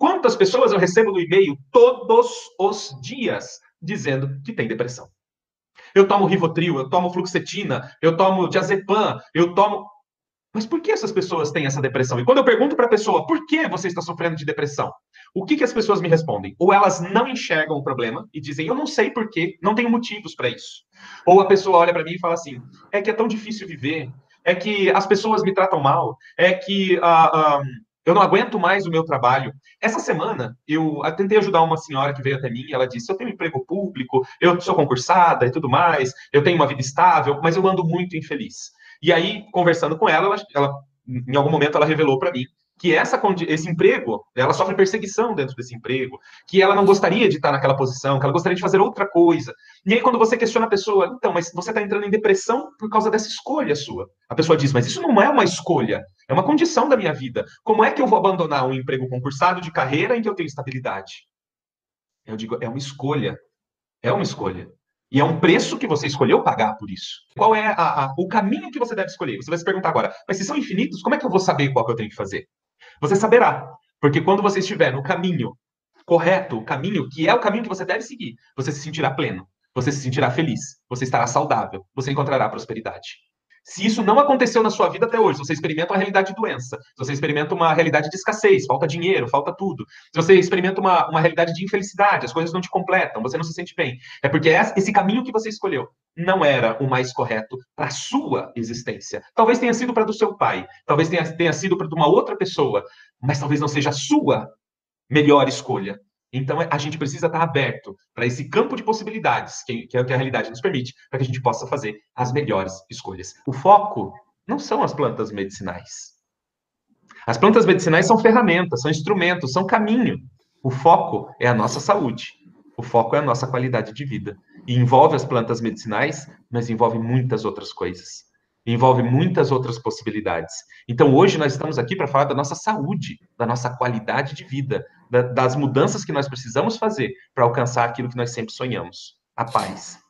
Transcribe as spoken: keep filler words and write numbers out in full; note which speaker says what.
Speaker 1: Quantas pessoas eu recebo no e-mail todos os dias dizendo que tem depressão? Eu tomo Rivotril, eu tomo Fluoxetina, eu tomo Diazepam, eu tomo... Mas por que essas pessoas têm essa depressão? E quando eu pergunto para a pessoa, por que você está sofrendo de depressão? O que, que as pessoas me respondem? Ou elas não enxergam o problema e dizem, eu não sei por quê, não tenho motivos para isso. Ou a pessoa olha para mim e fala assim, é que é tão difícil viver, é que as pessoas me tratam mal, é que uh, uh, eu não aguento mais o meu trabalho. Essa semana, eu tentei ajudar uma senhora que veio até mim e ela disse, eu tenho um emprego público, eu sou concursada e tudo mais, eu tenho uma vida estável, mas eu ando muito infeliz. E aí, conversando com ela, ela, ela em algum momento, ela revelou para mim que essa, esse emprego, ela sofre perseguição dentro desse emprego, que ela não gostaria de estar naquela posição, que ela gostaria de fazer outra coisa. E aí, quando você questiona a pessoa, então, mas você está entrando em depressão por causa dessa escolha sua. A pessoa diz, mas isso não é uma escolha, é uma condição da minha vida. Como é que eu vou abandonar um emprego concursado de carreira em que eu tenho estabilidade? Eu digo, é uma escolha. É uma escolha. E é um preço que você escolheu pagar por isso. Qual é a, a, o caminho que você deve escolher? Você vai se perguntar agora, mas se são infinitos, como é que eu vou saber qual que eu tenho que fazer? Você saberá. Porque quando você estiver no caminho correto, o caminho que é o caminho que você deve seguir, você se sentirá pleno, você se sentirá feliz, você estará saudável, você encontrará prosperidade. Se isso não aconteceu na sua vida até hoje, você experimenta uma realidade de doença, se você experimenta uma realidade de escassez, falta dinheiro, falta tudo, se você experimenta uma, uma realidade de infelicidade, as coisas não te completam, você não se sente bem, é porque esse caminho que você escolheu não era o mais correto para a sua existência. Talvez tenha sido para do seu pai, talvez tenha, tenha sido para de uma outra pessoa, mas talvez não seja a sua melhor escolha. Então, a gente precisa estar aberto para esse campo de possibilidades que, que a realidade nos permite, para que a gente possa fazer as melhores escolhas. O foco não são as plantas medicinais. As plantas medicinais são ferramentas, são instrumentos, são caminho. O foco é a nossa saúde. O foco é a nossa qualidade de vida. E envolve as plantas medicinais, mas envolve muitas outras coisas. Envolve muitas outras possibilidades. Então, hoje nós estamos aqui para falar da nossa saúde, da nossa qualidade de vida, da, das mudanças que nós precisamos fazer para alcançar aquilo que nós sempre sonhamos, a paz.